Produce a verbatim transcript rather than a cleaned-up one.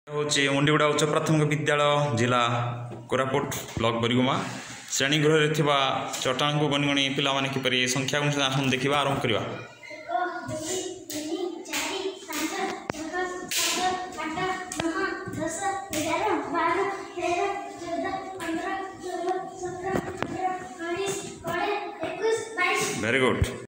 हूँ मुंडीगुड़ा उच्च प्राथमिक विद्यालय जिला कोरापुट ब्लॉक बरिगुमा श्रेणीगृह चट्टान को गणी गणी पाने किपर संख्या आसन देखा आरंभ करवा। Very good.